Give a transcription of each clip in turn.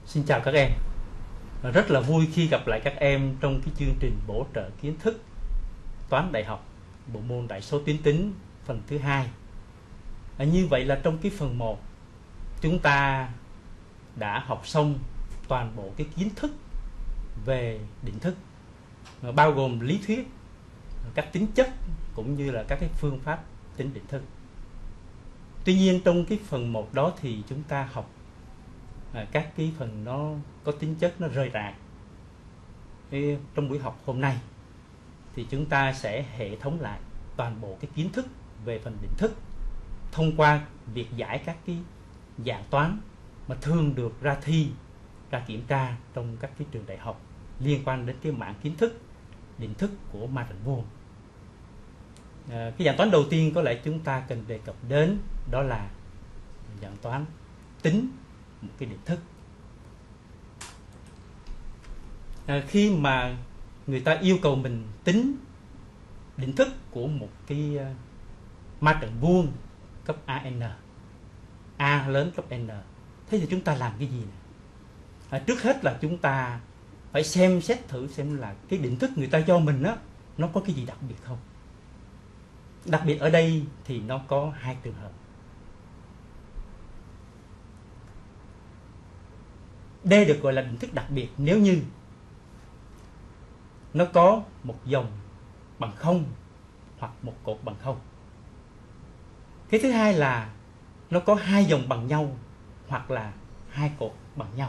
Xin chào các em. Rất là vui khi gặp lại các em trong cái chương trình bổ trợ kiến thức toán đại học bộ môn đại số tuyến tính phần thứ hai. Như vậy là trong cái phần 1 chúng ta đã học xong toàn bộ cái kiến thức về định thức, bao gồm lý thuyết, các tính chất cũng như là các cái phương pháp tính định thức. Tuy nhiên trong cái phần 1 đó thì chúng ta học các cái phần nó có tính chất nó rời rạc. Trong buổi học hôm nay thì chúng ta sẽ hệ thống lại toàn bộ cái kiến thức về phần định thức thông qua việc giải các cái dạng toán mà thường được ra thi, ra kiểm tra trong các cái trường đại học liên quan đến cái mảng kiến thức định thức của ma trận vuông. Cái dạng toán đầu tiên có lẽ chúng ta cần đề cập đến đó là dạng toán tính một cái định thức. Khi mà người ta yêu cầu mình tính định thức của một cái ma trận vuông cấp AN, A lớn cấp N, thế thì chúng ta làm cái gì này? Trước hết là chúng ta phải xem xét thử xem là cái định thức người ta cho mình á, nó có cái gì đặc biệt không. Đặc biệt ở đây thì nó có hai trường hợp. Đây được gọi là định thức đặc biệt nếu như nó có một dòng bằng 0 hoặc một cột bằng 0. Cái thứ hai là nó có hai dòng bằng nhau hoặc là hai cột bằng nhau.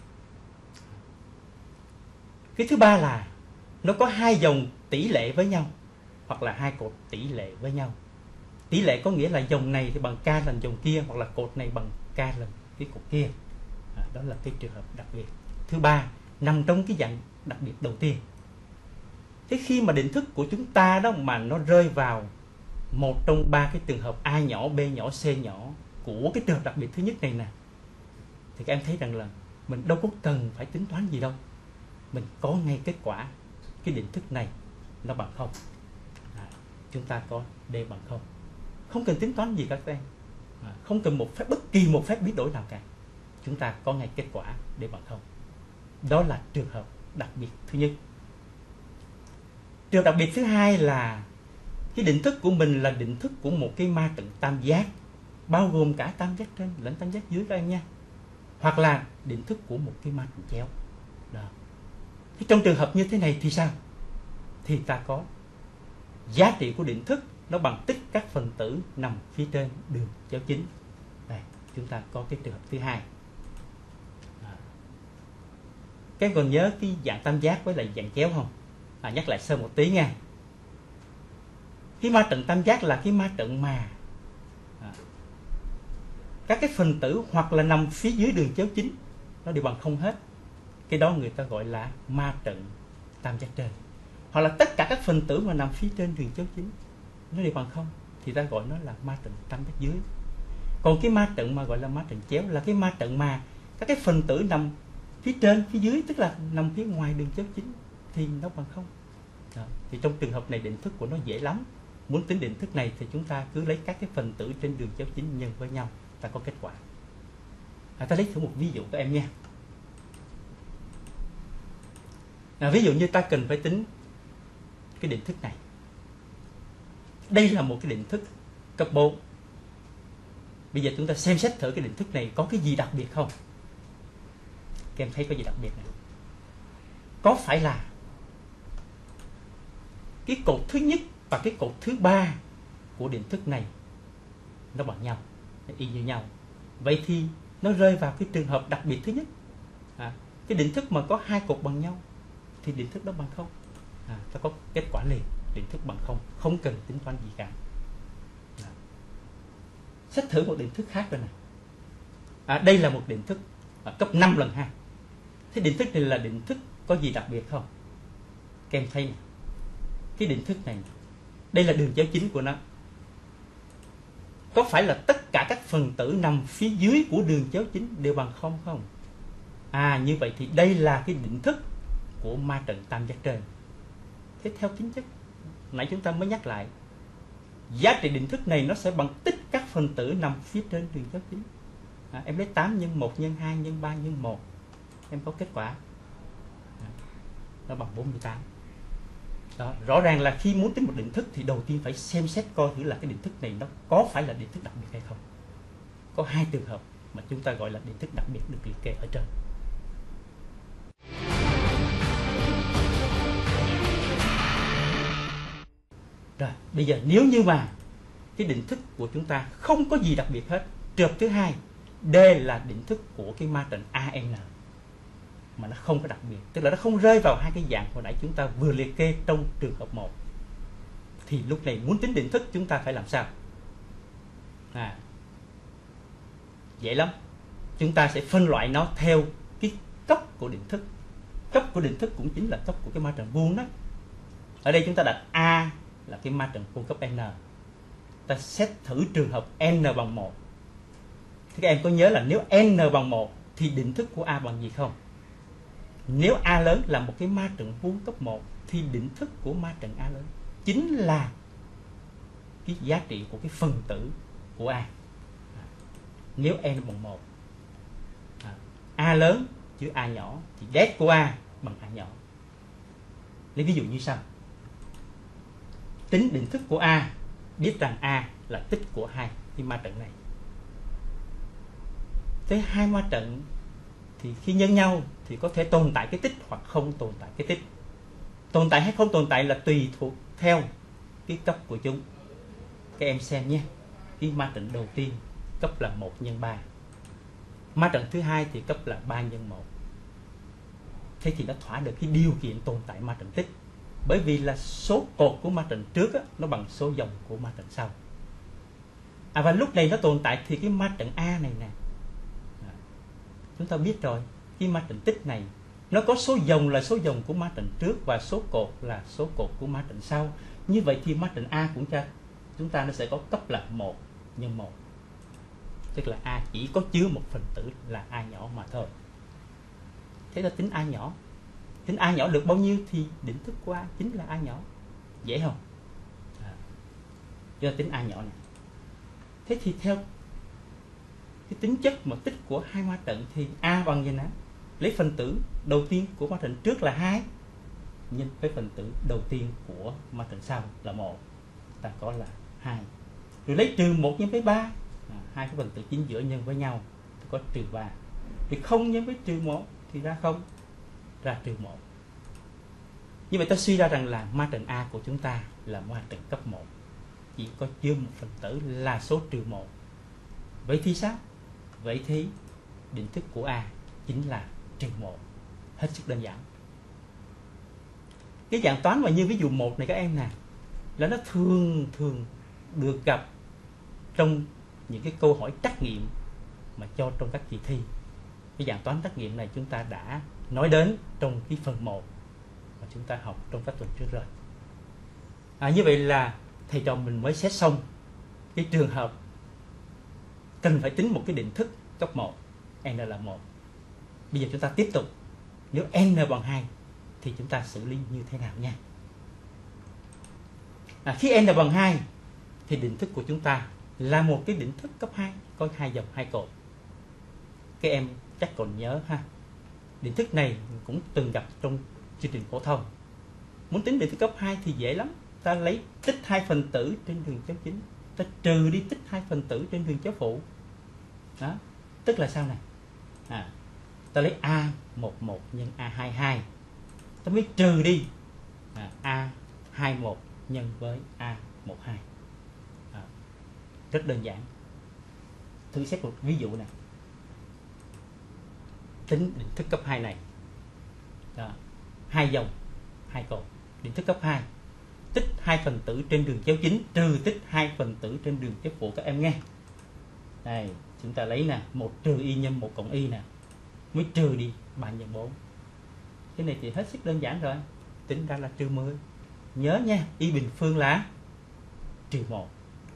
Cái thứ ba là nó có hai dòng tỷ lệ với nhau hoặc là hai cột tỷ lệ với nhau. Tỷ lệ có nghĩa là dòng này thì bằng k lần dòng kia, hoặc là cột này bằng k lần cái cột kia. Đó là cái trường hợp đặc biệt thứ ba nằm trong cái dạng đặc biệt đầu tiên. Thế khi mà định thức của chúng ta đó mà nó rơi vào một trong ba cái trường hợp A nhỏ, B nhỏ, C nhỏ của cái trường hợp đặc biệt thứ nhất này nè, thì các em thấy rằng là mình đâu có cần phải tính toán gì đâu, mình có ngay kết quả cái định thức này nó bằng 0. Chúng ta có D bằng 0, không cần tính toán gì các em, không cần bất kỳ một phép biến đổi nào cả, chúng ta có ngay kết quả D bằng 0. Đó là trường hợp đặc biệt thứ nhất. Trường hợp đặc biệt thứ hai là cái định thức của mình là định thức của một cái ma trận tam giác, bao gồm cả tam giác trên lẫn tam giác dưới các em nha, hoặc là định thức của một cái ma trận chéo. Đó. Thế trong trường hợp như thế này thì sao? Thì ta có giá trị của định thức nó bằng tích các phần tử nằm phía trên đường chéo chính. Đây, chúng ta có cái trường hợp thứ hai. Các em còn nhớ cái dạng tam giác với lại dạng chéo không? Nhắc lại sơ một tí nha. Cái ma trận tam giác là cái ma trận mà các cái phần tử hoặc là nằm phía dưới đường chéo chính nó đều bằng 0 hết. Cái đó người ta gọi là ma trận tam giác trên. Hoặc là tất cả các phần tử mà nằm phía trên đường chéo chính nó đều bằng 0 thì ta gọi nó là ma trận tam giác dưới. Còn cái ma trận mà gọi là ma trận chéo là cái ma trận mà các cái phần tử nằm phía trên, phía dưới, tức là nằm phía ngoài đường chéo chính thì nó bằng 0. Đó. Thì trong trường hợp này định thức của nó dễ lắm. Muốn tính định thức này thì chúng ta cứ lấy các cái phần tử trên đường chéo chính nhân với nhau, ta có kết quả. Ta lấy thử một ví dụ các em nha. Ví dụ như ta cần phải tính cái định thức này. Đây là một cái định thức cấp 4. Bây giờ chúng ta xem xét thử cái định thức này có cái gì đặc biệt không. Các em thấy có gì đặc biệt này? Có phải là cái cột thứ nhất và cái cột thứ ba của định thức này nó bằng nhau, nó y như nhau. Vậy thì nó rơi vào cái trường hợp đặc biệt thứ nhất. Cái định thức mà có hai cột bằng nhau thì định thức đó bằng 0. Ta có kết quả liền, định thức bằng 0, không cần tính toán gì cả. Xét thử một định thức khác rồi này. Đây là một định thức cấp 5 lần 2. Thế định thức này là định thức có gì đặc biệt không? Các em thấy này, cái định thức này, đây là đường chéo chính của nó. Có phải là tất cả các phần tử nằm phía dưới của đường chéo chính đều bằng 0 không? Như vậy thì đây là cái định thức của ma trận tam giác trên. Thế theo tính chất nãy chúng ta mới nhắc lại, giá trị định thức này nó sẽ bằng tích các phần tử nằm phía trên đường chéo chính. Em lấy 8 nhân 1 nhân 2 nhân 3 nhân 1 em có kết quả nó bằng 48. Đó, rõ ràng là khi muốn tính một định thức thì đầu tiên phải xem xét coi thử là cái định thức này nó có phải là định thức đặc biệt hay không. Có hai trường hợp mà chúng ta gọi là định thức đặc biệt được liệt kê ở trên. Rồi, bây giờ nếu như mà cái định thức của chúng ta không có gì đặc biệt hết, trường hợp thứ hai, D là định thức của cái ma trận AN mà nó không có đặc biệt, tức là nó không rơi vào hai cái dạng hồi nãy chúng ta vừa liệt kê trong trường hợp 1, thì lúc này muốn tính định thức chúng ta phải làm sao? Dễ lắm. Chúng ta sẽ phân loại nó theo cái cấp của định thức. Cấp của định thức cũng chính là cấp của cái ma trận vuông đó. Ở đây chúng ta đặt A là cái ma trận vuông cấp N. Ta xét thử trường hợp N bằng 1. Thì các em có nhớ là nếu N bằng 1 thì định thức của A bằng gì không? Nếu A lớn là một cái ma trận vuông cấp 1 thì định thức của ma trận A lớn chính là cái giá trị của cái phần tử của A. Nếu N bằng 1, A lớn chứ A nhỏ thì det của A bằng A nhỏ. Lấy ví dụ như sau. Tính định thức của A, biết rằng A là tích của hai cái ma trận này. Thế hai ma trận thì khi nhân nhau thì có thể tồn tại cái tích hoặc không tồn tại cái tích. Tồn tại hay không tồn tại là tùy thuộc theo cái cấp của chúng. Các em xem nhé. Cái ma trận đầu tiên cấp là 1 nhân 3. Ma trận thứ hai thì cấp là 3 nhân 1. Thế thì nó thỏa được cái điều kiện tồn tại ma trận tích. Bởi vì là số cột của ma trận trước á, nó bằng số dòng của ma trận sau. Và lúc này nó tồn tại thì cái ma trận A này nè, chúng ta biết rồi, cái ma trận tích này nó có số dòng là số dòng của ma trận trước và số cột là số cột của ma trận sau. Như vậy thì ma trận A của chúng ta nó sẽ có cấp là 1 nhân 1. Tức là A chỉ có chứa một phần tử là A nhỏ mà thôi. Thế ta tính A nhỏ. Tính A nhỏ được bao nhiêu thì định thức của A chính là A nhỏ. Dễ không? Cho tính A nhỏ này. Thế thì theo cái tính chất mà tích của hai ma trận thì A bằng gì nè? Lấy phần tử đầu tiên của ma trận trước là 2 nhân với phần tử đầu tiên của ma trận sau là 1, ta có là 2. Rồi lấy trừ 1 nhân với 3, hai cái phần tử chính giữa nhân với nhau thì có trừ 3. Thì 0 nhân với trừ 1 thì ra 0, ra trừ 1. Như vậy ta suy ra rằng là ma trận A của chúng ta là ma trận cấp 1, chỉ có chứa một phần tử là số trừ 1. Vậy thì sao? Vậy thì định thức của A chính là trừ 1. Hết sức đơn giản. Cái dạng toán mà như ví dụ 1 này các em nè, là nó thường được gặp trong những cái câu hỏi trắc nghiệm mà cho trong các kỳ thi. Cái dạng toán trắc nghiệm này chúng ta đã nói đến trong cái phần 1 mà chúng ta học trong các tuần trước rồi. Như vậy là thầy trò mình mới xét xong cái trường hợp cần phải tính một cái định thức cấp 1, n là 1. Bây giờ chúng ta tiếp tục. Nếu n bằng 2 thì chúng ta xử lý như thế nào nha? Khi n bằng 2 thì định thức của chúng ta là một cái định thức cấp 2, có 2 dòng 2 cột. Các em chắc còn nhớ ha. Định thức này cũng từng gặp trong chương trình phổ thông. Muốn tính định thức cấp 2 thì dễ lắm. Ta lấy tích 2 phần tử trên đường chéo chính, ta trừ đi tích 2 phần tử trên đường chéo phụ. Đó, tức là sao này? Ta lấy A11 nhân A22, ta mới trừ đi A21 nhân với A12. Rất đơn giản. Thử xét một ví dụ này. Tính định thức cấp 2 này. Đó, 2 dòng 2 cột. Định thức cấp 2, tích 2 phần tử trên đường chéo chính trừ tích 2 phần tử trên đường chéo phụ các em nghe. Đây, chúng ta lấy nè, 1 trừ y nhân 1 cộng y nè, mới trừ đi 3 nhân 4. Cái này thì hết sức đơn giản rồi. Tính ra là trừ 10. Nhớ nha, y bình phương là trừ 1.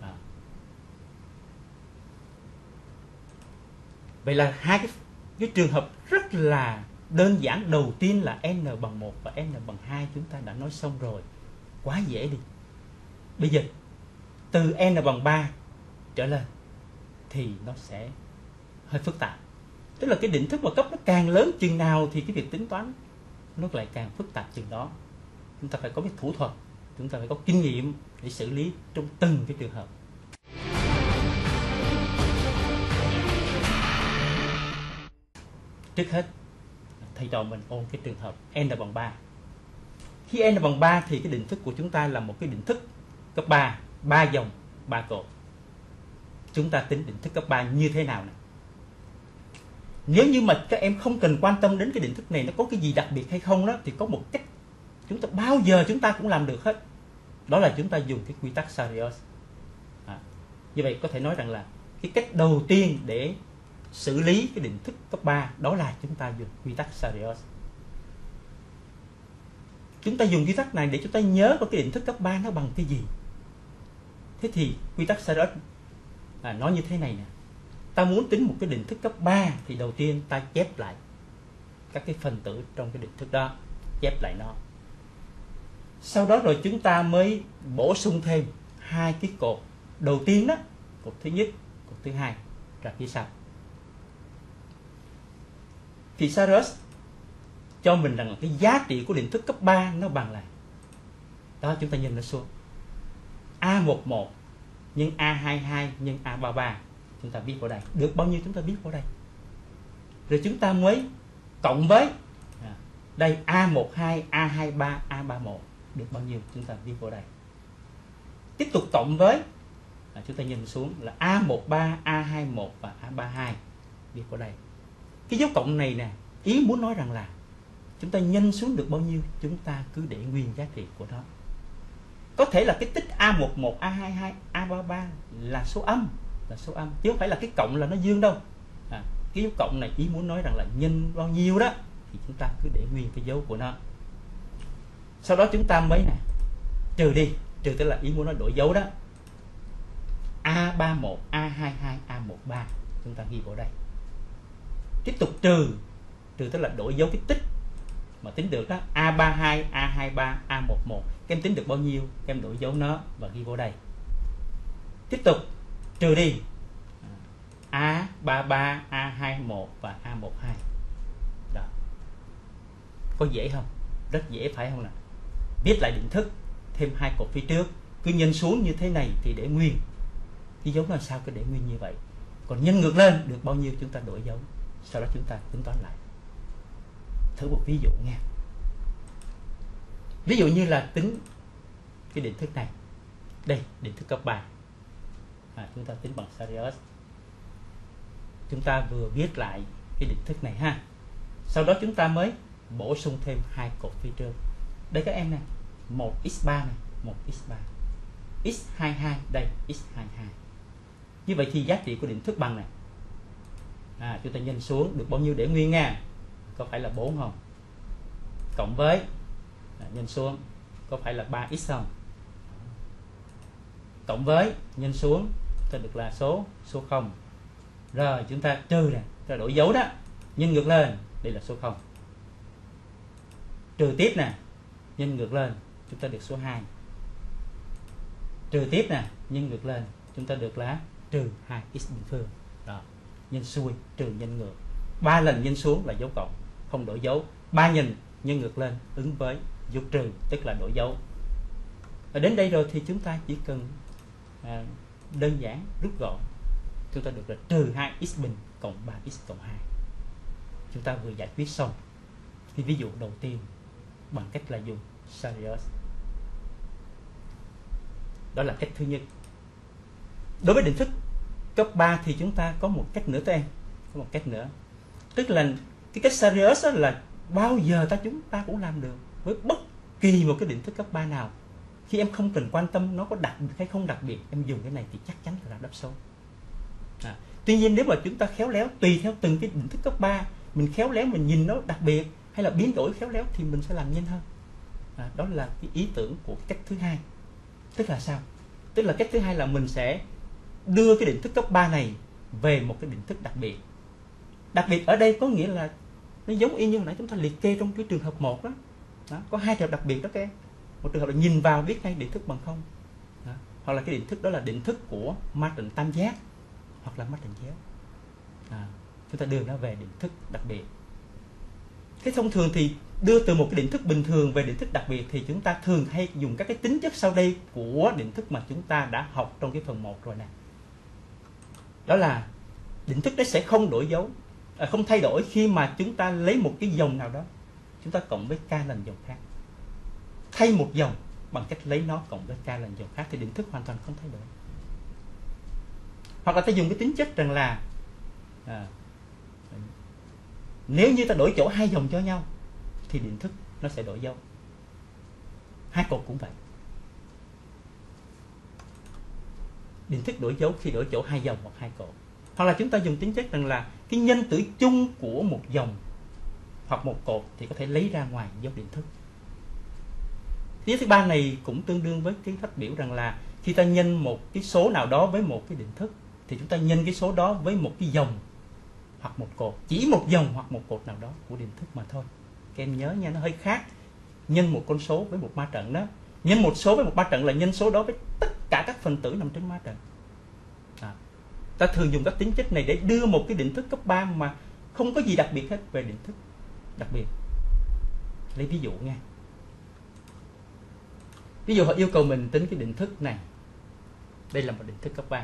Vậy là hai cái trường hợp rất là đơn giản. Đầu tiên là n bằng 1 và n bằng 2 chúng ta đã nói xong rồi. Quá dễ đi. Bây giờ từ n bằng 3 trở lên thì nó sẽ hơi phức tạp. Tức là cái định thức mà cấp nó càng lớn chừng nào thì cái việc tính toán nó lại càng phức tạp chừng đó. Chúng ta phải có cái thủ thuật, chúng ta phải có kinh nghiệm để xử lý trong từng cái trường hợp. Trước hết, thầy trò mình ôn cái trường hợp n bằng 3. Khi n bằng 3 thì cái định thức của chúng ta là một cái định thức cấp 3, 3 dòng, 3 cột. Chúng ta tính định thức cấp 3 như thế nào nè? Nếu như mà các em không cần quan tâm đến cái định thức này nó có cái gì đặc biệt hay không đó, thì có một cách chúng ta bao giờ chúng ta cũng làm được hết. Đó là chúng ta dùng cái quy tắc Sarius. Như vậy có thể nói rằng là cái cách đầu tiên để xử lý cái định thức cấp 3 đó là chúng ta dùng quy tắc Sarius. Chúng ta dùng quy tắc này để chúng ta nhớ có cái định thức cấp 3 nó bằng cái gì. Thế thì quy tắc Sarius nói như thế này nè. Ta muốn tính một cái định thức cấp 3 thì đầu tiên ta chép lại các cái phần tử trong cái định thức đó, chép lại nó. Sau đó rồi chúng ta mới bổ sung thêm hai cái cột đầu tiên đó, cột thứ nhất, cột thứ hai ra phía sau. Thì Sarius cho mình rằng là cái giá trị của định thức cấp 3 nó bằng là, đó chúng ta nhìn nó xuống, A11 nhân A22 nhân A33. Chúng ta viết vào đây, được bao nhiêu chúng ta viết vào đây. Rồi chúng ta mới cộng với đây A12, A23, A31, được bao nhiêu chúng ta viết vào đây. Tiếp tục cộng với chúng ta nhìn xuống là A13, A21 và A32, viết vào đây. Cái dấu cộng này nè, ý muốn nói rằng là chúng ta nhân xuống được bao nhiêu chúng ta cứ để nguyên giá trị của nó. Có thể là cái tích A11, A22, A33 là số âm, chứ không phải là cái cộng là nó dương đâu. Cái dấu cộng này ý muốn nói rằng là nhân bao nhiêu đó thì chúng ta cứ để nguyên cái dấu của nó. Sau đó chúng ta mới trừ đi, trừ tức là ý muốn nói đổi dấu đó. A31, A22, A13 chúng ta ghi vào đây. Tiếp tục trừ tức là đổi dấu cái tích mà tính được đó, A32, A23, A11. Các em tính được bao nhiêu, các em đổi dấu nó và ghi vào đây. Tiếp tục trừ đi A33, A21 và A12. Đó. Có dễ không? Rất dễ phải không nào? Viết lại định thức, thêm hai cột phía trước, cứ nhân xuống như thế này thì để nguyên. Cái dấu làm sao cứ để nguyên như vậy. Còn nhân ngược lên được bao nhiêu chúng ta đổi dấu. Sau đó chúng ta tính toán lại. Thử một ví dụ nha. Ví dụ như là tính cái định thức này. Đây, định thức cấp 3. Chúng ta tính bằng Sarius. Chúng ta vừa viết lại cái định thức này ha. Sau đó chúng ta mới bổ sung thêm hai cột phía trước. Đây các em nè, 1x3 này, 1x3. x22 đây, x22. Như vậy thì giá trị của định thức bằng này. Chúng ta nhân xuống được bao nhiêu để nguyên nha. Có phải là 4 không? Cộng với nhân xuống có phải là 3x không? Cộng với nhân xuống ta được là số 0. Rồi chúng ta trừ nè, ta đổi dấu đó, nhân ngược lên, đây là số 0. Trừ tiếp nè, nhân ngược lên, chúng ta được số 2. Trừ tiếp nè, nhân ngược lên, chúng ta được là trừ 2x bình phương. Đó, nhân xuôi, trừ nhân ngược. 3 lần nhân xuống là dấu cộng, không đổi dấu. 3 nhân ngược lên ứng với dấu trừ, tức là đổi dấu. Và đến đây rồi thì chúng ta chỉ cần đơn giản rút gọn. Chúng ta được là trừ 2x bình cộng 3x cộng 2. Chúng ta vừa giải quyết xong cái ví dụ đầu tiên bằng cách là dùng Sarius. Đó là cách thứ nhất. Đối với định thức cấp 3 thì chúng ta có một cách nữa các em. Có một cách nữa. Tức là cái cách Sarius đó là bao giờ chúng ta cũng làm được với bất kỳ một cái định thức cấp 3 nào. Khi em không cần quan tâm nó có đặc biệt hay không đặc biệt, em dùng cái này thì chắc chắn là đáp số. Tuy nhiên nếu mà chúng ta khéo léo tùy theo từng cái định thức cấp 3, mình khéo léo mình nhìn nó đặc biệt hay là biến đổi khéo léo thì mình sẽ làm nhanh hơn. Đó là cái ý tưởng của cách thứ hai. Tức là sao? Tức là cách thứ hai là mình sẽ đưa cái định thức cấp 3 này về một cái định thức đặc biệt. Đặc biệt ở đây có nghĩa là nó giống y như hồi nãy chúng ta liệt kê trong cái trường hợp 1 đó. Có hai trường hợp đặc biệt đó các em. Một trường hợp là nhìn vào viết ngay định thức bằng 0. Hoặc là cái định thức đó là định thức của ma trận tam giác hoặc là ma trận chéo. chúng ta đưa nó về định thức đặc biệt. Cái thông thường thì đưa từ một cái định thức bình thường về định thức đặc biệt thì chúng ta thường hay dùng các cái tính chất sau đây của định thức mà chúng ta đã học trong cái phần 1 rồi nè. Đó là định thức đấy sẽ không đổi dấu, không thay đổi khi mà chúng ta lấy một cái dòng nào đó, chúng ta cộng với k lần dòng khác. Thay một dòng bằng cách lấy nó cộng với k lần dòng khác thì định thức hoàn toàn không thay đổi. Hoặc là ta dùng cái tính chất rằng là nếu như ta đổi chỗ hai dòng cho nhau thì định thức nó sẽ đổi dấu. Hai cột cũng vậy. Định thức đổi dấu khi đổi chỗ hai dòng hoặc hai cột. Hoặc là chúng ta dùng tính chất rằng là cái nhân tử chung của một dòng hoặc một cột thì có thể lấy ra ngoài dấu định thức. Thứ thứ ba này cũng tương đương với cái phát biểu rằng là khi ta nhân một cái số nào đó với một cái định thức thì chúng ta nhân cái số đó với một cái dòng hoặc một cột, chỉ một dòng hoặc một cột nào đó của định thức mà thôi. Các em nhớ nha, nó hơi khác. Nhân một con số với một ma trận đó, nhân một số với một ma trận là nhân số đó với tất cả các phần tử nằm trên ma trận. Ta thường dùng các tính chất này để đưa một cái định thức cấp 3 mà không có gì đặc biệt hết về định thức đặc biệt. Lấy ví dụ nha. Ví dụ họ yêu cầu mình tính cái định thức này. Đây là một định thức cấp 3.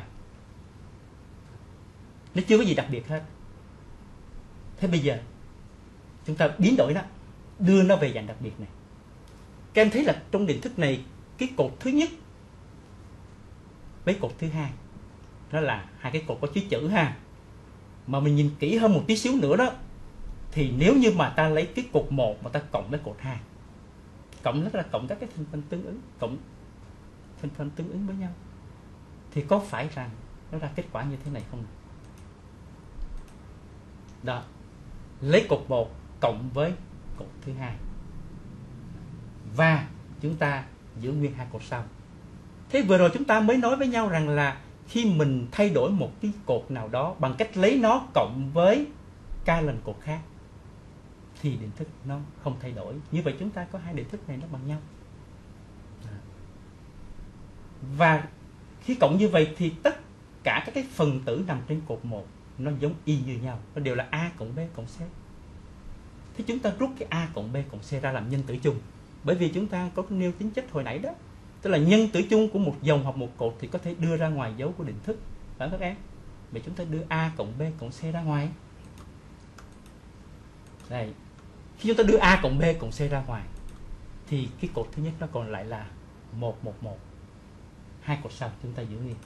Nó chưa có gì đặc biệt hết. Thế bây giờ chúng ta biến đổi nó, đưa nó về dạng đặc biệt này. Các em thấy là trong định thức này, cái cột thứ nhất với cột thứ hai, đó là hai cái cột có chữ chữ ha. Mà mình nhìn kỹ hơn một tí xíu nữa đó, thì nếu như mà ta lấy cái cột 1 mà ta cộng với cột 2, cộng nó là cộng các cái thành phần tương ứng, cộng thành phần tương ứng với nhau, thì có phải rằng nó ra kết quả như thế này không? Đó, lấy cột 1 cộng với cột thứ hai và chúng ta giữ nguyên hai cột sau. Thế vừa rồi chúng ta mới nói với nhau rằng là khi mình thay đổi một cái cột nào đó bằng cách lấy nó cộng với k lần cột khác thì định thức nó không thay đổi. Như vậy chúng ta có hai định thức này nó bằng nhau. Và khi cộng như vậy thì tất cả các cái phần tử nằm trên cột 1 nó giống y như nhau, nó đều là A cộng B cộng C. Thế chúng ta rút cái A cộng B cộng C ra làm nhân tử chung. Bởi vì chúng ta có nêu tính chất hồi nãy đó, tức là nhân tử chung của một dòng hoặc một cột thì có thể đưa ra ngoài dấu của định thức. Phải không các em? Vậy chúng ta đưa A cộng B cộng C ra ngoài. Đây. Khi chúng ta đưa A cộng B cộng C ra ngoài thì cái cột thứ nhất nó còn lại là 1, 1, 1. Hai cột sau chúng ta giữ nguyên.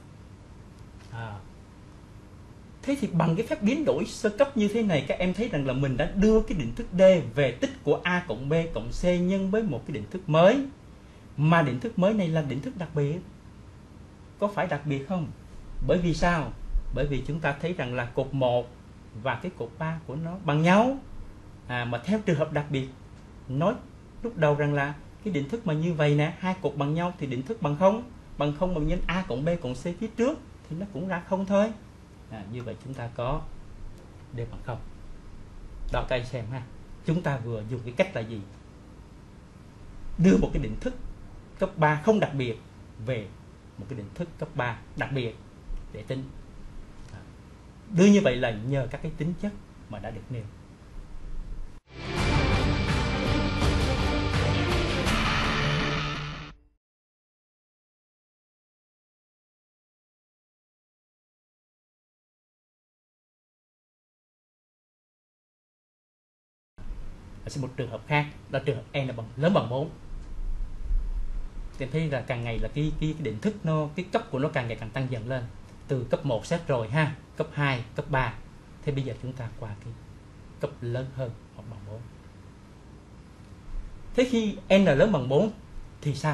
Thế thì bằng cái phép biến đổi sơ cấp như thế này, các em thấy rằng là mình đã đưa cái định thức D về tích của A cộng B cộng C nhân với một cái định thức mới. Mà định thức mới này là định thức đặc biệt. Có phải đặc biệt không? Bởi vì sao? Bởi vì chúng ta thấy rằng là cột 1 và cái cột 3 của nó bằng nhau. Mà theo trường hợp đặc biệt, nói lúc đầu rằng là cái định thức mà như vậy nè, hai cột bằng nhau thì định thức bằng không. Bằng không mà nhân A cộng B cộng C phía trước thì nó cũng ra không thôi. Như vậy chúng ta có D bằng không. Đó các anh xem ha. Chúng ta vừa dùng cái cách là gì? Đưa một cái định thức cấp 3 không đặc biệt về một cái định thức cấp 3 đặc biệt để tính. Đưa như vậy là nhờ các cái tính chất mà đã được nêu. Sẽ một trường hợp khác, đó trường hợp n lớn bằng 4. Thì thấy là càng ngày là cái định thức nó, cái cấp của nó càng ngày càng tăng dần lên. Từ cấp 1 xét rồi ha, cấp 2, cấp 3. Thế bây giờ chúng ta qua cái cấp lớn hơn hoặc bằng 4. Thế khi n lớn bằng 4 thì sao?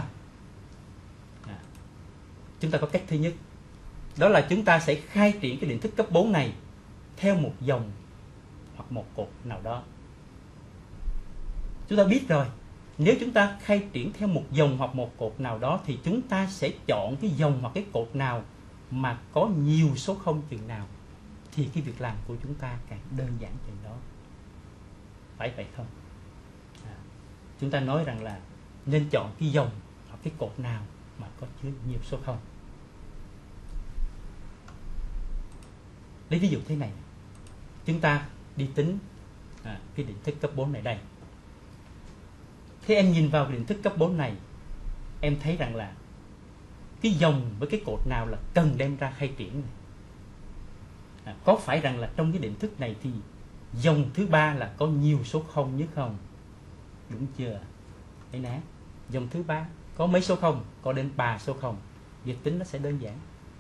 Chúng ta có cách thứ nhất. Đó là chúng ta sẽ khai triển cái định thức cấp 4 này theo một dòng hoặc một cột nào đó. Chúng ta biết rồi, nếu chúng ta khai triển theo một dòng hoặc một cột nào đó thì chúng ta sẽ chọn cái dòng hoặc cái cột nào mà có nhiều số không chừng nào thì cái việc làm của chúng ta càng đơn giản chừng đó. Phải vậy không? Chúng ta nói rằng là nên chọn cái dòng hoặc cái cột nào mà có chứa nhiều số không. Lấy ví dụ thế này. chúng ta đi tính cái định thức cấp 4 này đây. Thế em nhìn vào định thức cấp 4 này, em thấy rằng là cái dòng với cái cột nào là cần đem ra khai triển này. Có phải rằng là trong cái định thức này thì dòng thứ ba là có nhiều số không nhất không? Đúng chưa? Đấy nè, dòng thứ ba có mấy số không? Có đến 3 số không. Việc tính nó sẽ đơn giản.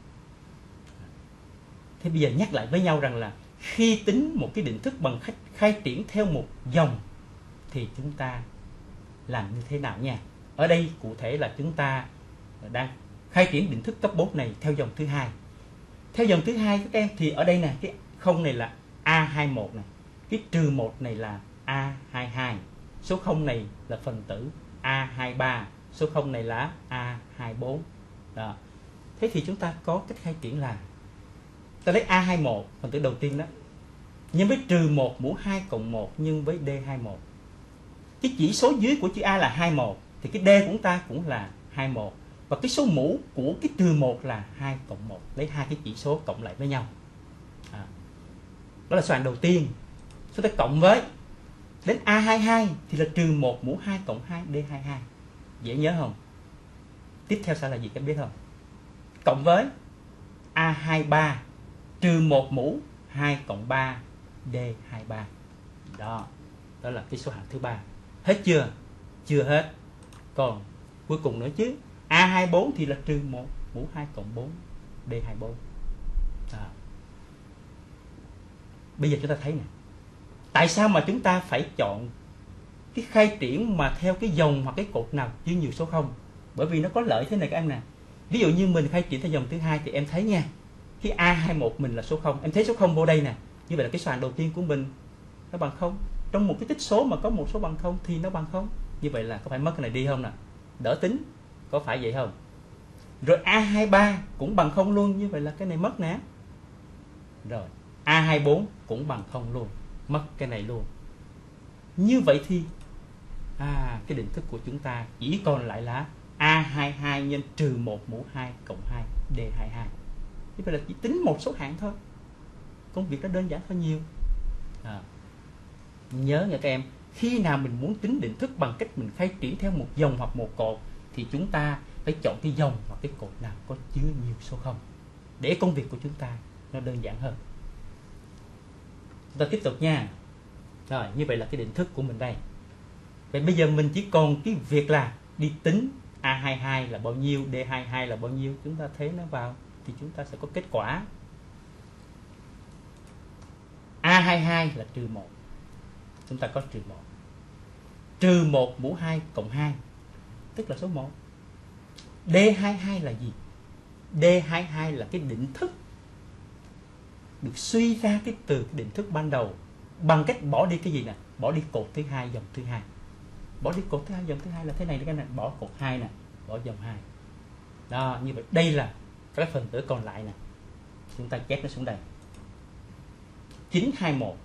Thế bây giờ nhắc lại với nhau rằng là khi tính một cái định thức bằng khai triển theo một dòng thì chúng ta làm như thế nào nha. Ở đây cụ thể là chúng ta đang khai triển định thức cấp 4 này theo dòng thứ hai. Theo dòng thứ hai các em thì ở đây nè, cái không này là A21 này, cái trừ 1 này là A22, số 0 này là phần tử A23, số 0 này là A24. Đó. Thế thì chúng ta có cách khai triển là ta lấy A21 phần tử đầu tiên đó nhân với trừ 1 mũ 2 cộng 1 nhân với D21. Cái chỉ số dưới của chữ A là 21 thì cái D của chúng ta cũng là 21. Và cái số mũ của cái trừ 1 là 2 cộng 1. Lấy hai cái chỉ số cộng lại với nhau. Đó là số hạng đầu tiên. Chúng ta cộng với đến A22 thì là trừ 1 mũ 2 cộng 2 D22. Dễ nhớ không? Tiếp theo sẽ là gì các em biết không? Cộng với A23 trừ 1 mũ 2 cộng 3 D23. Đó là cái số hạng thứ ba. Hết chưa? Chưa hết. Còn cuối cùng nữa chứ. A24 thì là trừ 1 mũ 2 cộng 4 D24. Bây giờ chúng ta thấy nè, tại sao mà chúng ta phải chọn cái khai triển mà theo cái dòng hoặc cái cột nào chứa nhiều số không? Bởi vì nó có lợi thế này các em nè. Ví dụ như mình khai triển theo dòng thứ hai thì em thấy nha, cái A21 mình là số 0, em thấy số 0 vô đây nè, như vậy là cái số hạng đầu tiên của mình nó bằng 0. Trong một cái tích số mà có một số bằng 0 thì nó bằng 0. Như vậy là có phải mất cái này đi không nè? Đỡ tính, có phải vậy không? Rồi A23 cũng bằng 0 luôn, như vậy là cái này mất nè. Rồi A24 cũng bằng 0 luôn, mất cái này luôn. Như vậy thì cái định thức của chúng ta chỉ còn lại là A22 nhân trừ 1 mũ 2 cộng 2 D22. Như vậy là chỉ tính một số hạng thôi. Công việc nó đơn giản hơn nhiều. Nhớ nha các em, khi nào mình muốn tính định thức bằng cách mình khai triển theo một dòng hoặc một cột thì chúng ta phải chọn cái dòng hoặc cái cột nào có chứa nhiều số không, để công việc của chúng ta nó đơn giản hơn. Chúng ta tiếp tục nha. Rồi, như vậy là cái định thức của mình đây. Vậy bây giờ mình chỉ còn cái việc là đi tính A22 là bao nhiêu, D22 là bao nhiêu. Chúng ta thế nó vào thì chúng ta sẽ có kết quả. A22 là trừ 1. Chúng ta có trừ 1. Trừ 1 mũ 2 cộng 2, tức là số 1. D22 là gì? D22 là cái định thức được suy ra từ cái định thức ban đầu bằng cách bỏ đi cái gì nè? Bỏ đi cột thứ hai, dòng thứ hai. Bỏ đi cột thứ hai, dòng thứ hai là thế này, cái này bỏ cột 2 nè, bỏ dòng 2. Đó, như vậy đây là các phần tử còn lại nè. Chúng ta chép nó xuống đây. 921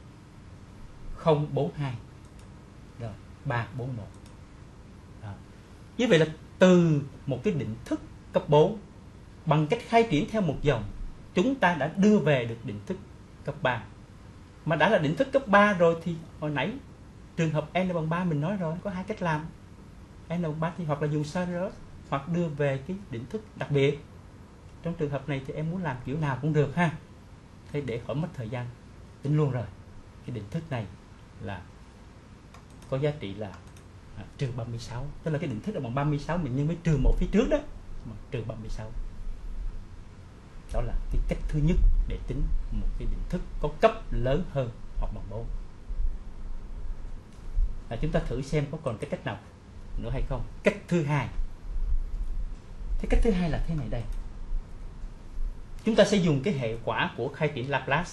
042 rồi 341. Đó. Như vậy là từ một cái định thức cấp 4 bằng cách khai triển theo một dòng, chúng ta đã đưa về được định thức cấp 3. Mà đã là định thức cấp 3 rồi thì hồi nãy trường hợp n bằng 3 mình nói rồi, có hai cách làm. N bằng 3 thì hoặc là dùng Cyrus hoặc đưa về cái định thức đặc biệt. Trong trường hợp này thì em muốn làm kiểu nào cũng được ha. Thế để khỏi mất thời gian, tính luôn rồi. Cái định thức này là có giá trị là trừ 36. Tức là cái định thức là bằng 36 mình nhân với trừ 1 phía trước đó, trừ 36. Đó là cái cách thứ nhất để tính một cái định thức có cấp lớn hơn hoặc bằng 4. Chúng ta thử xem có còn cái cách nào nữa hay không. Cách thứ hai. Thế cách thứ hai là thế này đây. Chúng ta sẽ dùng cái hệ quả của khai triển Laplace.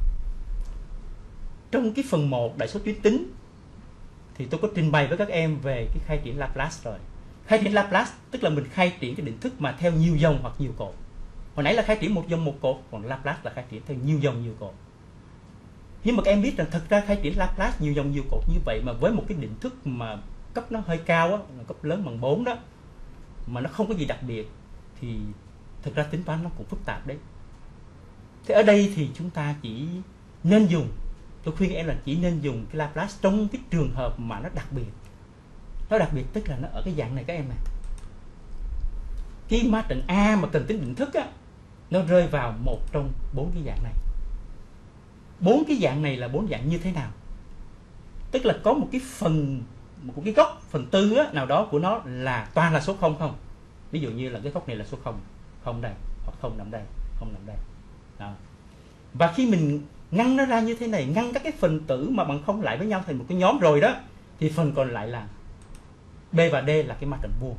Trong cái phần 1 đại số tuyến tính thì tôi có trình bày với các em về cái khai triển Laplace rồi. Khai triển Laplace tức là mình khai triển cái định thức mà theo nhiều dòng hoặc nhiều cột. Hồi nãy là khai triển một dòng một cột, còn Laplace là khai triển theo nhiều dòng nhiều cột. Nhưng mà các em biết rằng thật ra khai triển Laplace nhiều dòng nhiều cột như vậy mà với một cái định thức mà cấp nó hơi cao á, cấp lớn bằng 4 đó, mà nó không có gì đặc biệt thì thực ra tính toán nó cũng phức tạp đấy. Thế ở đây thì chúng ta chỉ nên dùng, tôi khuyên em là chỉ nên dùng cái Laplace trong cái trường hợp mà nó đặc biệt. Nó đặc biệt tức là nó ở cái dạng này các em này. Cái ma trận A mà cần tính định thức á, nó rơi vào một trong 4 cái dạng này. 4 cái dạng này là 4 dạng như thế nào? Tức là có một cái góc phần tư á, nào đó của nó là toàn là số 0 không. Ví dụ như là cái góc này là số 0, 0 đây, hoặc 0 nằm đây, 0 nằm đây. Đó. Và khi mình ngăn nó ra như thế này, ngăn các cái phần tử mà bằng không lại với nhau thành một cái nhóm rồi đó, thì phần còn lại là B và D là cái ma trận vuông.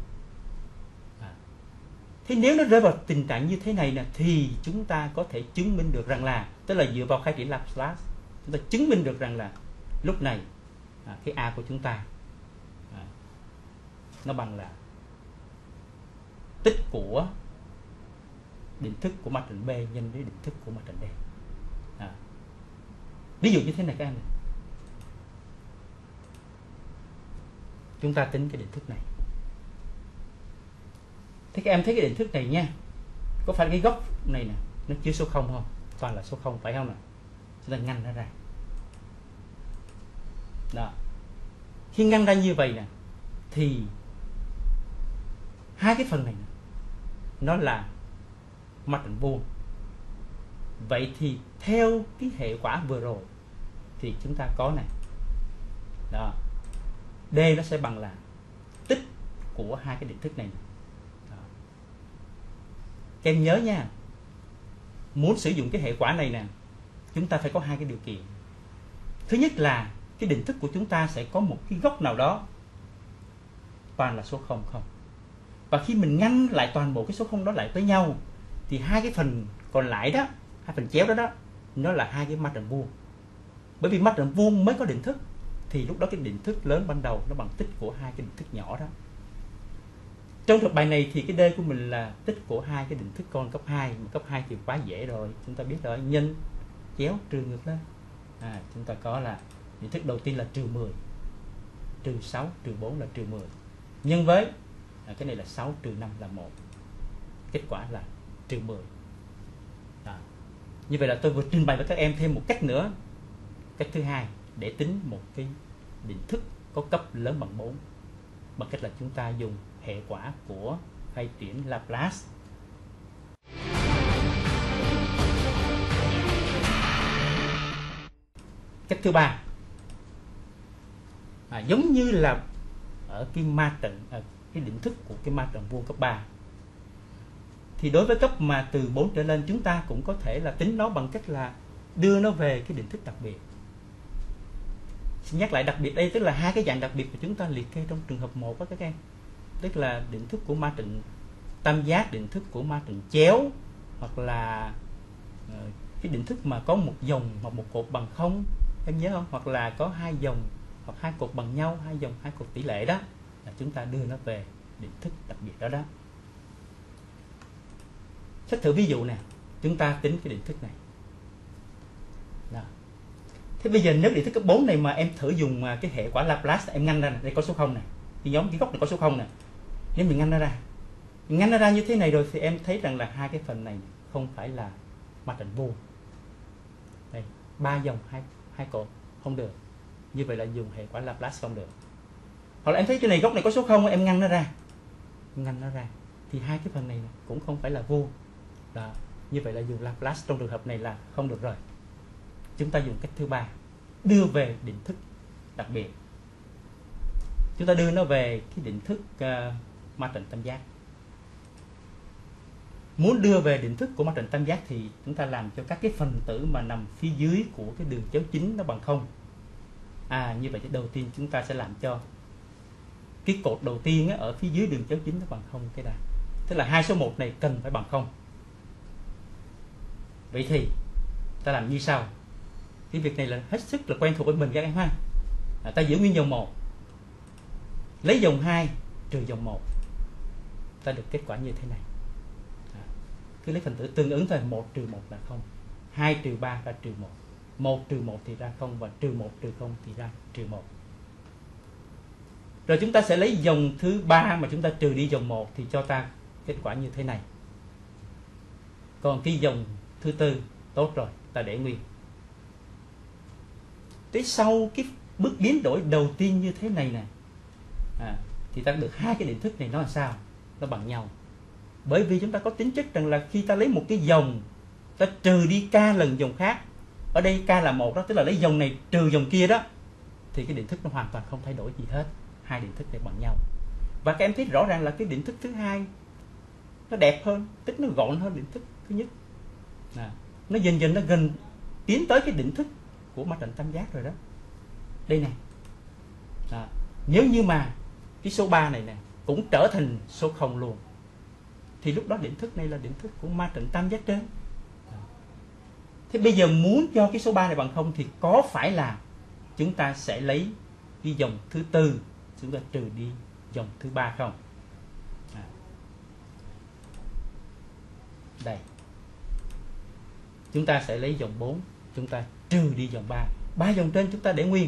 Thế nếu nó rơi vào tình trạng như thế này nè, thì chúng ta có thể chứng minh được rằng là, tức là dựa vào khai triển Laplace, chúng ta chứng minh được rằng là lúc này cái A của chúng ta nó bằng là tích của định thức của ma trận B nhân với định thức của ma trận D. Ví dụ như thế này các em này. Chúng ta tính cái định thức này. Thế các em thấy cái định thức này nha, có phải cái góc này nè nó chứa số 0 không? Toàn là số 0 phải không nè? Chúng ta ngăn nó ra. Đó. Khi ngăn ra như vậy nè, thì hai cái phần này nè, nó là ma trận vuông. Vậy thì theo cái hệ quả vừa rồi thì chúng ta có này. Đó. D nó sẽ bằng là tích của hai cái định thức này. Đó. Các em nhớ nha, muốn sử dụng cái hệ quả này nè, chúng ta phải có hai cái điều kiện. Thứ nhất là cái định thức của chúng ta sẽ có một cái góc nào đó toàn là số 0 không. Và khi mình ngăn lại toàn bộ cái số 0 đó lại với nhau, thì hai cái phần còn lại đó, hai phần chéo đó nó là hai cái ma trận vuông. Bởi vì ma trận vuông mới có định thức, thì lúc đó cái định thức lớn ban đầu nó bằng tích của hai cái định thức nhỏ đó. Trong thực bài này thì cái D của mình là tích của hai cái định thức con cấp 2, mà cấp 2 thì quá dễ rồi, chúng ta biết rồi, nhân chéo trừ ngược lên. Chúng ta có là định thức đầu tiên là trừ 10, trừ 6 trừ 4 là trừ 10, nhân với cái này là 6 trừ 5 là 1, kết quả là trừ 10. Như vậy là tôi vừa trình bày với các em thêm một cách nữa, cách thứ hai để tính một cái định thức có cấp lớn bằng 4, bằng cách là chúng ta dùng hệ quả của khai triển Laplace. Cách thứ ba, giống như là ở cái ma trận, cái định thức của cái ma trận vuông cấp 3, thì đối với cấp mà từ 4 trở lên, chúng ta cũng có thể là tính nó bằng cách là đưa nó về cái định thức đặc biệt. Xin nhắc lại, đặc biệt đây tức là hai cái dạng đặc biệt của chúng ta liệt kê trong trường hợp 1 đó các em. Tức là định thức của ma trận tam giác, định thức của ma trận chéo, hoặc là cái định thức mà có một dòng hoặc một cột bằng không, em nhớ không? Hoặc là có hai dòng hoặc hai cột bằng nhau, hai dòng hai cột tỷ lệ đó, là chúng ta đưa nó về định thức đặc biệt đó đó. Xét thử ví dụ nè, chúng ta tính cái định thức này. Đó. Thế bây giờ nếu định thức cấp 4 này mà em thử dùng cái hệ quả Laplace, em ngăn ra này, đây có số 0 này, cái nhóm cái góc này có số 0 nè. Nếu mình ngăn nó ra như thế này rồi thì em thấy rằng là hai cái phần này không phải là ma trận vuông. Đây, 3 dòng hai cột không được. Như vậy là dùng hệ quả Laplace không được. Hoặc là em thấy cái này góc này có số 0, em ngăn nó ra thì hai cái phần này cũng không phải là vuông. Đó. Như vậy là dùng Laplace trong trường hợp này là không được rồi. Chúng ta dùng cách thứ ba, đưa về định thức đặc biệt. Chúng ta đưa nó về cái định thức ma trận tam giác. Muốn đưa về định thức của ma trận tam giác thì chúng ta làm cho các cái phần tử mà nằm phía dưới của cái đường chéo chính nó bằng không. Như vậy thì đầu tiên chúng ta sẽ làm cho cái cột đầu tiên ở phía dưới đường chéo chính nó bằng không cái đà. Tức là hai số 1 này cần phải bằng không. Vậy thì ta làm như sau. Cái việc này là hết sức là quen thuộc với mình các em ha. Ta giữ nguyên dòng 1, lấy dòng 2 trừ dòng 1, ta được kết quả như thế này. Cứ lấy phần tử tương ứng thôi, 1 trừ 1 là 0, 2 trừ 3 ra trừ 1, 1 trừ 1 thì ra 0, và trừ 1 trừ 0 thì ra trừ 1. Rồi chúng ta sẽ lấy dòng thứ 3 mà chúng ta trừ đi dòng 1 thì cho ta kết quả như thế này. Còn cái dòng thứ 4 tốt rồi, ta để nguyên. tới sau cái bước biến đổi đầu tiên như thế này nè, thì ta được hai cái định thức này nó là sao? Nó bằng nhau. Bởi vì chúng ta có tính chất rằng là khi ta lấy một cái dòng, ta trừ đi k lần dòng khác, ở đây k là 1 đó, tức là lấy dòng này trừ dòng kia đó, thì cái định thức nó hoàn toàn không thay đổi gì hết. Hai định thức này bằng nhau. Và các em thấy rõ ràng là cái định thức thứ hai nó đẹp hơn, tức nó gọn hơn định thức thứ nhất. Nó dần dần nó gần tiến tới cái định thức của ma trận tam giác rồi đó. Đây nè. Nếu như mà cái số 3 này nè cũng trở thành số 0 luôn, thì lúc đó định thức này là định thức của ma trận tam giác trên. Thế bây giờ muốn cho cái số 3 này bằng 0 thì có phải là chúng ta sẽ lấy cái dòng thứ tư, chúng ta trừ đi dòng thứ 3 không? Đây. Chúng ta sẽ lấy dòng 4, chúng ta trừ đi dòng 3. 3 dòng trên chúng ta để nguyên.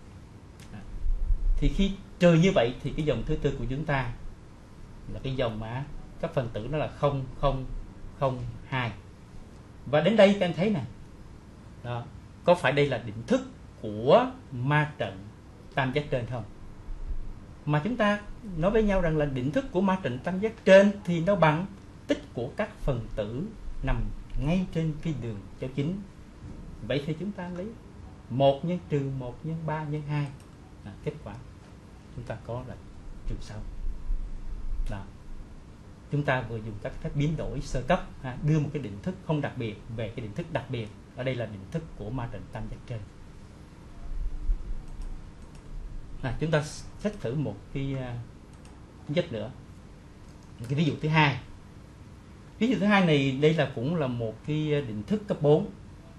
Thì khi trừ như vậy thì cái dòng thứ tư của chúng ta là cái dòng mà các phần tử nó là 0, 0, 0, 2. Và đến đây các em thấy nè. Đó. Có phải đây là định thức của ma trận tam giác trên không? Mà chúng ta nói với nhau rằng là định thức của ma trận tam giác trên thì nó bằng tích của các phần tử nằm ngay trên cái đường chéo chính. Vậy thì chúng ta lấy 1 nhân trừ 1 nhân 3 nhân 2. Kết quả chúng ta có là trừ 6. Đó. Chúng ta vừa dùng các phép biến đổi sơ cấp, đưa một cái định thức không đặc biệt về cái định thức đặc biệt. Ở đây là định thức của ma trận tam giác trên. Chúng ta xét thử một cái tính chất nữa. Cái ví dụ thứ hai. Ví dụ thứ hai này đây là cũng là một cái định thức cấp 4.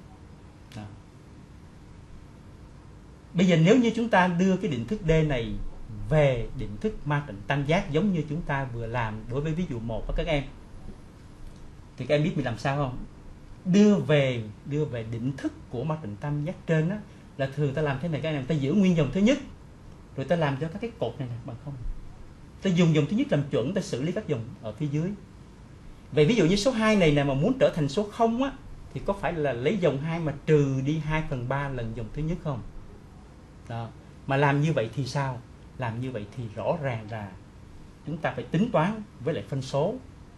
Bây giờ nếu như chúng ta đưa cái định thức D này về định thức ma trận tam giác giống như chúng ta vừa làm đối với ví dụ 1 của các em, thì các em biết mình làm sao không? Đưa về định thức của ma trận tam giác trên đó, là thường ta làm thế này các em, ta giữ nguyên dòng thứ nhất rồi ta làm cho các cái cột này bằng 0. Ta dùng dòng thứ nhất làm chuẩn, ta xử lý các dòng ở phía dưới. Vậy ví dụ như số 2 này mà muốn trở thành số 0 á, thì có phải là lấy dòng 2 mà trừ đi 2/3 lần dòng thứ nhất không? Đó. Mà làm như vậy thì sao? Làm như vậy thì rõ ràng là chúng ta phải tính toán với lại phân số.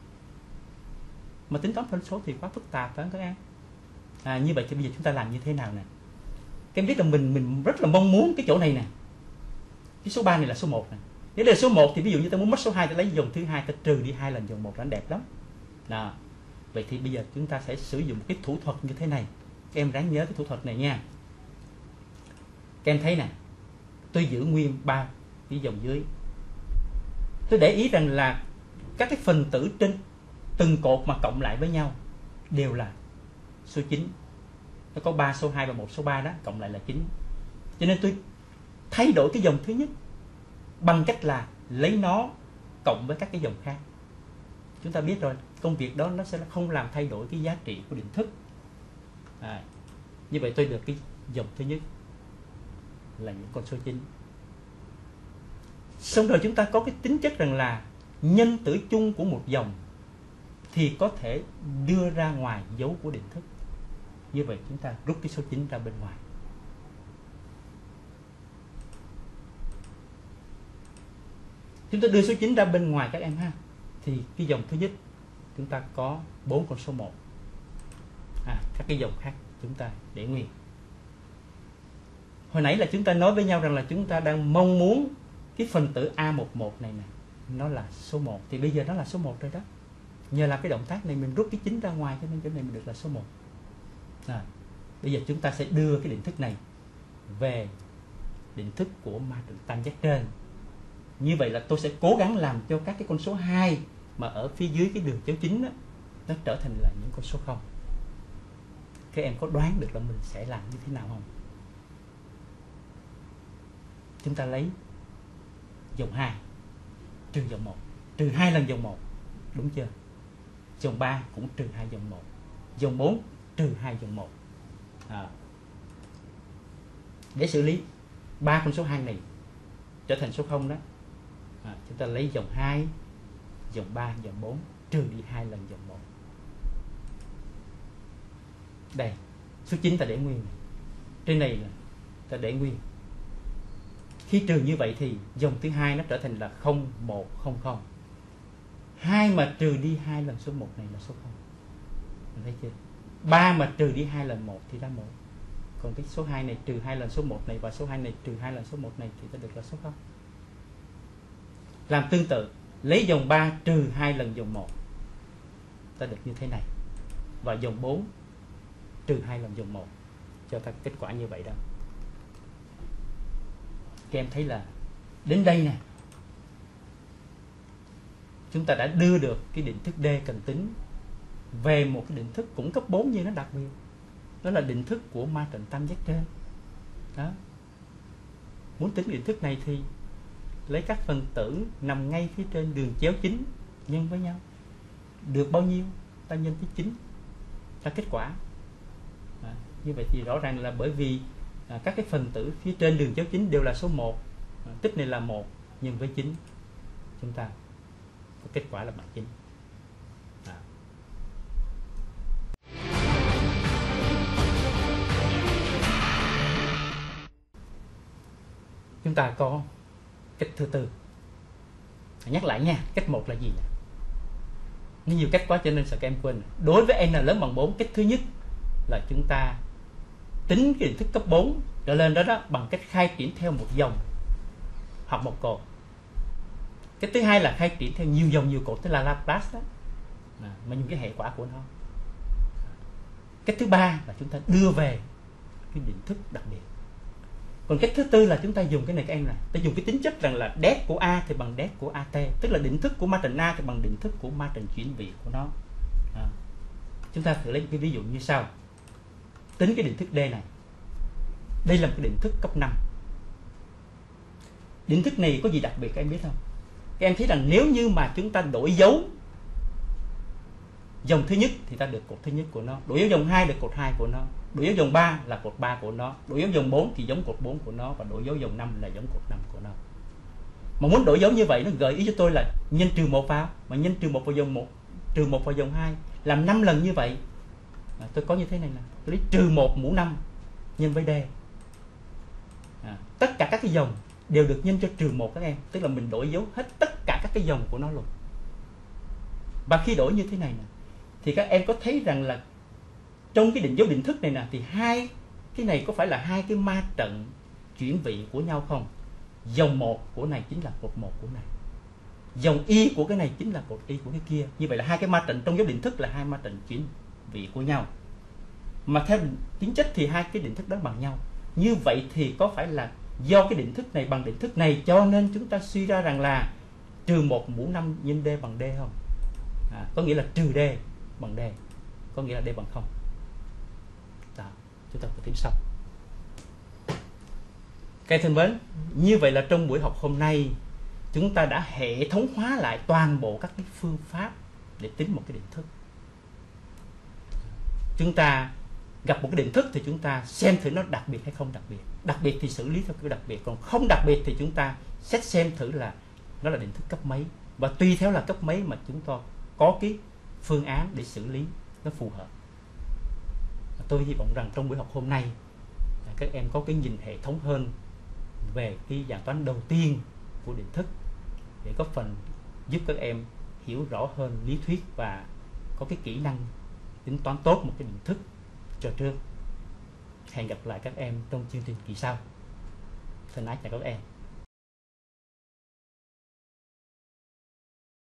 Mà tính toán phân số thì quá phức tạp phải không các em? Như vậy thì bây giờ chúng ta làm như thế nào nè? Các em biết là mình rất là mong muốn cái chỗ này nè. Cái số 3 này là số 1 nè. Nếu là số 1 thì ví dụ như ta muốn mất số 2, ta lấy dòng thứ hai, ta trừ đi 2 lần dòng 1 là đẹp lắm. Đó. Vậy thì bây giờ chúng ta sẽ sử dụng cái thủ thuật như thế này. Các em ráng nhớ cái thủ thuật này nha. Các em thấy nè, tôi giữ nguyên 3 cái dòng dưới. Tôi để ý rằng là các cái phần tử trên từng cột mà cộng lại với nhau đều là số 9. Nó có 3 số 2 và 1 số 3 đó, cộng lại là 9. Cho nên tôi thay đổi cái dòng thứ nhất bằng cách là lấy nó cộng với các cái dòng khác. Chúng ta biết rồi, công việc đó nó sẽ không làm thay đổi cái giá trị của định thức. Như vậy tôi được cái dòng thứ nhất là những con số 9. Xong rồi chúng ta có cái tính chất rằng là nhân tử chung của một dòng thì có thể đưa ra ngoài dấu của định thức. Như vậy chúng ta rút cái số 9 ra bên ngoài. Chúng ta đưa số 9 ra bên ngoài các em ha. Thì cái dòng thứ nhất chúng ta có 4 con số 1. Các cái dòng khác chúng ta để nguyên. Hồi nãy là chúng ta nói với nhau rằng là chúng ta đang mong muốn cái phần tử A11 này nè, nó là số 1. Thì bây giờ nó là số 1 rồi đó. Nhờ làm cái động tác này mình rút cái 9 ra ngoài, cho nên chỗ này mình được là số 1. Bây giờ chúng ta sẽ đưa cái định thức này về định thức của ma trận tam giác trên. Như vậy là tôi sẽ cố gắng làm cho các cái con số 2 mà ở phía dưới cái đường chéo chính đó, nó trở thành là những con số 0. Các em có đoán được là mình sẽ làm như thế nào không? Chúng ta lấy dòng 2 trừ dòng 1, trừ 2 lần dòng 1, đúng chưa? Dòng 3 cũng trừ 2 dòng 1, dòng 4 trừ 2 dòng 1. Để xử lý 3 con số 2 này trở thành số 0 đó, chúng ta lấy dòng 2, dòng 3, dòng 4 trừ đi 2 lần dòng 1. Đây, số 9 ta để nguyên này. Trên này là ta để nguyên. Khi trừ như vậy thì dòng thứ hai nó trở thành là 0100. 2 mà trừ đi 2 lần số 1 này là số 0. Mình thấy chưa? 3 mà trừ đi 2 lần 1 thì ra 1. Còn cái số 2 này trừ 2 lần số 1 này và số 2 này trừ 2 lần số 1 này thì ta được là số 0. Làm tương tự, lấy dòng 3 trừ 2 lần dòng 1, ta được như thế này. Và dòng 4 trừ 2 lần dòng 1 cho ta kết quả như vậy đó. Các em thấy là đến đây nè, chúng ta đã đưa được cái định thức D cần tính về một cái định thức cũng cấp 4 nhưng nó đặc biệt. Đó là định thức của ma trận tam giác trên. Đó. Muốn tính định thức này thì lấy các phần tử nằm ngay phía trên đường chéo chính nhân với nhau. Được bao nhiêu ta nhân với 9, ta kết quả. Như vậy thì rõ ràng là bởi vì các cái phần tử phía trên đường chéo chính đều là số 1, tích này là 1 nhân với 9, chúng ta có kết quả là bằng 9. Chúng ta có cách thứ tư. Nhắc lại nha, cách 1 là gì nè? Nó nhiều cách quá cho nên sợ các em quên. Đối với n lớn bằng 4, cách thứ nhất là chúng ta tính cái định thức cấp 4 trở lên đó bằng cách khai triển theo một dòng hoặc một cột. Cái thứ hai là khai triển theo nhiều dòng nhiều cột, tức là Laplace đó, mà dùng cái hệ quả của nó. Cách thứ ba là chúng ta đưa về cái định thức đặc biệt. Còn cách thứ tư là chúng ta dùng cái này các em, ta dùng cái tính chất rằng là det của A thì bằng det của AT, tức là định thức của ma trận A thì bằng định thức của ma trận chuyển vị của nó. Chúng ta thử lấy cái ví dụ như sau. Tính cái định thức D này. Đây là một cái định thức cấp 5. Định thức này có gì đặc biệt các em biết không? Các em thấy rằng nếu như mà chúng ta đổi dấu dòng thứ nhất thì ta được cột thứ nhất của nó, đổi dấu dòng 2 được cột 2 của nó, đổi dấu dòng 3 là cột 3 của nó, đổi dấu dòng 4 thì giống cột 4 của nó, và đổi dấu dòng 5 là giống cột 5 của nó. Mà muốn đổi dấu như vậy nó gợi ý cho tôi là nhân trừ 1 vào, mà nhân trừ 1 vào dòng 1, trừ 1 vào dòng 2, làm 5 lần như vậy. Tôi có như thế này nè, tôi lấy trừ 1 mũ 5 nhân với D. Tất cả các cái dòng đều được nhân cho trừ 1 các em, tức là mình đổi dấu hết tất cả các cái dòng của nó luôn. Và khi đổi như thế này nè, thì các em có thấy rằng là trong cái dấu định thức này nè, thì hai cái này có phải là hai cái ma trận chuyển vị của nhau không? Dòng 1 của này chính là cột 1 của này, dòng y của cái này chính là cột y của cái kia. Như vậy là hai cái ma trận trong dấu định thức là hai ma trận chuyển vị của nhau. Mà theo tính chất thì hai cái định thức đó bằng nhau. Như vậy thì có phải là do cái định thức này bằng định thức này cho nên chúng ta suy ra rằng là trừ 1 mũ 5 nhân D bằng D không? Có nghĩa là trừ D bằng D, có nghĩa là D bằng 0. Đó, chúng ta phải tính xong. Các thân mến, như vậy là trong buổi học hôm nay chúng ta đã hệ thống hóa lại toàn bộ các cái phương pháp để tính một cái định thức. Chúng ta gặp một cái định thức thì chúng ta xem thử nó đặc biệt hay không đặc biệt. Đặc biệt thì xử lý theo kiểu đặc biệt, còn không đặc biệt thì chúng ta xét xem thử là nó là định thức cấp mấy, và tùy theo là cấp mấy mà chúng ta có cái phương án để xử lý nó phù hợp. Tôi hy vọng rằng trong buổi học hôm nay các em có cái nhìn hệ thống hơn về cái dạng toán đầu tiên của định thức, để có phần giúp các em hiểu rõ hơn lý thuyết và có cái kỹ năng tính toán tốt một cái định thức cho trước. Hẹn gặp lại các em trong chương trình kỳ sau. Thân ái chào các em.